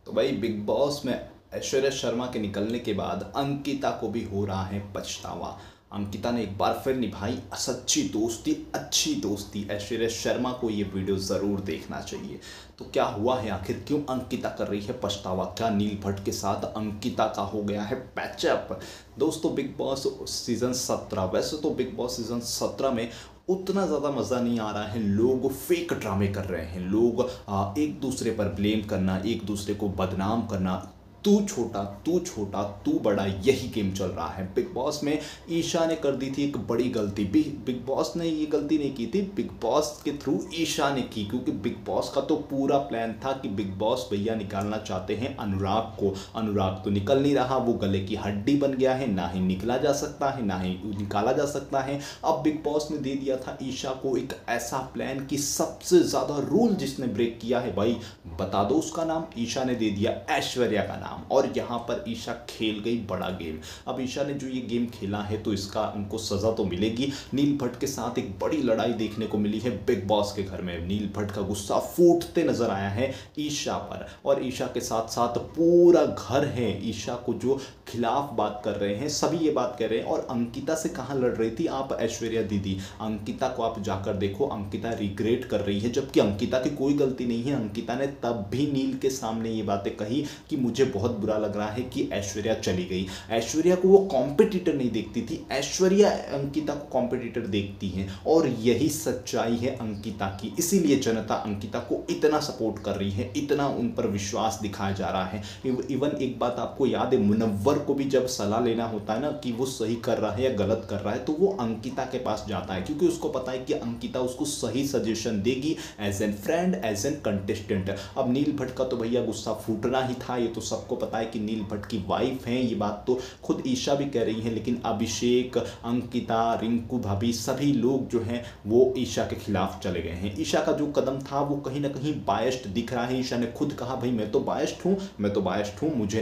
तो भाई big boss में ऐश्वर्या शर्मा के निकलने के बाद अंकिता को भी हो रहा है पछतावा। अंकिता ने एक बार फिर निभाई सच्ची दोस्ती, अच्छी दोस्ती। ऐश्वर्या शर्मा को ये वीडियो ज़रूर देखना चाहिए। तो क्या हुआ है आखिर, क्यों अंकिता कर रही है पछतावा? क्या नील भट्ट के साथ अंकिता का हो गया है पैचअप? दोस्तों बिग बॉस सीज़न 17, वैसे तो बिग बॉस सीज़न 17 में उतना ज़्यादा मज़ा नहीं आ रहा है। लोग फेक ड्रामे कर रहे हैं, लोग एक दूसरे पर ब्लेम करना, एक दूसरे को बदनाम करना, तू छोटा तू छोटा तू बड़ा, यही गेम चल रहा है। बिग बॉस में ईशा ने कर दी थी एक बड़ी गलती। बिग बॉस ने ये गलती नहीं की थी, बिग बॉस के थ्रू ईशा ने की, क्योंकि बिग बॉस का तो पूरा प्लान था कि बिग बॉस भैया निकालना चाहते हैं अनुराग को। अनुराग तो निकल नहीं रहा, वो गले की हड्डी बन गया है, ना ही निकला जा सकता है ना ही निकाला जा सकता है। अब बिग बॉस ने दे दिया था ईशा को एक ऐसा प्लान कि सबसे ज़्यादा रूल जिसने ब्रेक किया है भाई बता दो उसका नाम। ईशा ने दे दिया ऐश्वर्या का नाम, और यहाँ पर ईशा खेल गई बड़ा गेम। अब ईशा ने जो ये गेम खेला है तो इसका उनको सज़ा तो मिलेगी। नील भट्ट के साथ एक बड़ी लड़ाई देखने को मिली है बिग बॉस के घर में। नील भट्ट का गुस्सा फूटते नजर आया है ईशा पर, और ईशा के साथ साथ पूरा घर है ईशा को जो खिलाफ बात कर रहे हैं, सभी ये बात कर रहे हैं। और अंकिता से कहाँ लड़ रही थी आप ऐश्वर्या दीदी? अंकिता को आप जाकर देखो, अंकिता रिग्रेट कर रही है, जबकि अंकिता की कोई गलती नहीं है। अंकिता ने तब भी नील के सामने ये बातें कही कि मुझे बहुत बुरा लग रहा है कि ऐश्वर्या चली गई। ऐश्वर्या को वो कॉम्पिटिटर नहीं देखती थी, ऐश्वर्या अंकिता को कॉम्पिटिटर देखती है, और यही सच्चाई है अंकिता की। इसीलिए जनता अंकिता को इतना सपोर्ट कर रही है, इतना उन पर विश्वास दिखाया जा रहा है। इवन एक बात आपको याद है, मुनव्वर को भी जब सलाह लेना होता है ना कि वो सही कर रहा है या गलत कर रहा है, तो वो अंकिता के पास जाता है, क्योंकि उसको पता है कि अंकिता उसको सही सजेशन देगी as an friend, as an contestant. अब नील भट्ट का तो भैया गुस्सा फूटना ही था, ये तो सबको पता है कि नील भट्ट की वाइफ हैं, ये बात तो खुद ईशा भी कह रही है। लेकिन अभिषेक, अंकिता, रिंकू भाभी, सभी लोग जो हैं वो ईशा के खिलाफ चले गए हैं। ईशा का जो कदम था वो कहीं ना कहीं बायस्ड दिख रहा है। ईशा ने खुद कहा भाई मैं तो बायस्ड हूँ, मैं तो बायस्ड हूँ, मुझे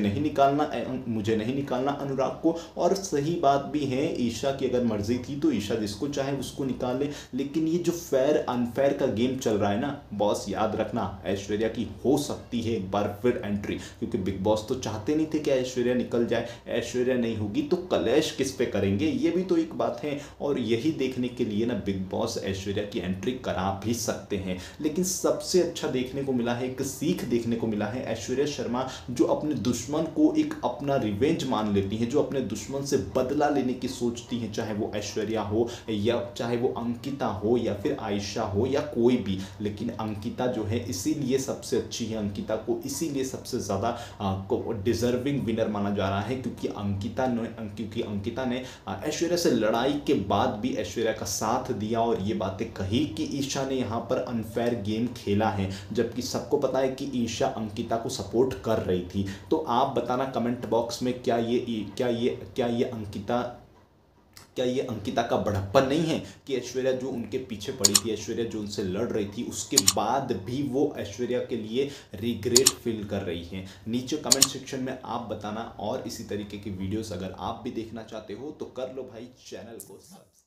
नहीं निकालना अनुराग को। और सही बात भी है, ईशा की अगर मर्जी थी तो ईशा जिसको चाहे उसको निकाले। लेकिन ये जो फेयर अनफेयर का गेम चल रहा है ना बॉस, याद रखना ऐश्वर्या की हो सकती है एक बार फिर एंट्री, क्योंकि बिग बॉस तो चाहते नहीं थे कि ऐश्वर्या निकल जाए। ऐश्वर्या नहीं होगी तो कलेश किस पे करेंगे, ये भी तो एक बात है। और यही देखने के लिए ना बिग बॉस ऐश्वर्या की एंट्री करा भी सकते हैं। लेकिन सबसे अच्छा देखने को मिला है, एक सीख देखने को मिला है, ऐश्वर्या शर्मा जो अपने दुश्मन को एक अपना रिवेंज मान लेती है, जो अपने दुश्मन से बदला लेने की सोचती है, चाहे वो ऐश्वर्या हो या चाहे वो अंकिता हो या फिर आयशा हो या कोई भी। लेकिन अंकिता जो है इसीलिए सबसे अच्छी है, अंकिता को इसीलिए सबसे ज़्यादा डिजर्विंग विनर माना जा रहा है, क्योंकि अंकिता ने ऐश्वर्या से लड़ाई के बाद भी ऐश्वर्या का साथ दिया और ये बातें कही कि ईशा ने यहाँ पर अनफेयर गेम खेला है, जबकि सबको पता है कि ईशा अंकिता को सपोर्ट कर रही थी। तो आप बताना कमेंट बॉक्स में, क्या ये अंकिता का बड़प्पन नहीं है कि ऐश्वर्या जो उनके पीछे पड़ी थी, ऐश्वर्या जो उनसे लड़ रही थी, उसके बाद भी वो ऐश्वर्या के लिए रिग्रेट फील कर रही है? नीचे कमेंट सेक्शन में आप बताना। और इसी तरीके की वीडियोस अगर आप भी देखना चाहते हो तो कर लो भाई चैनल को सब्सक्राइब।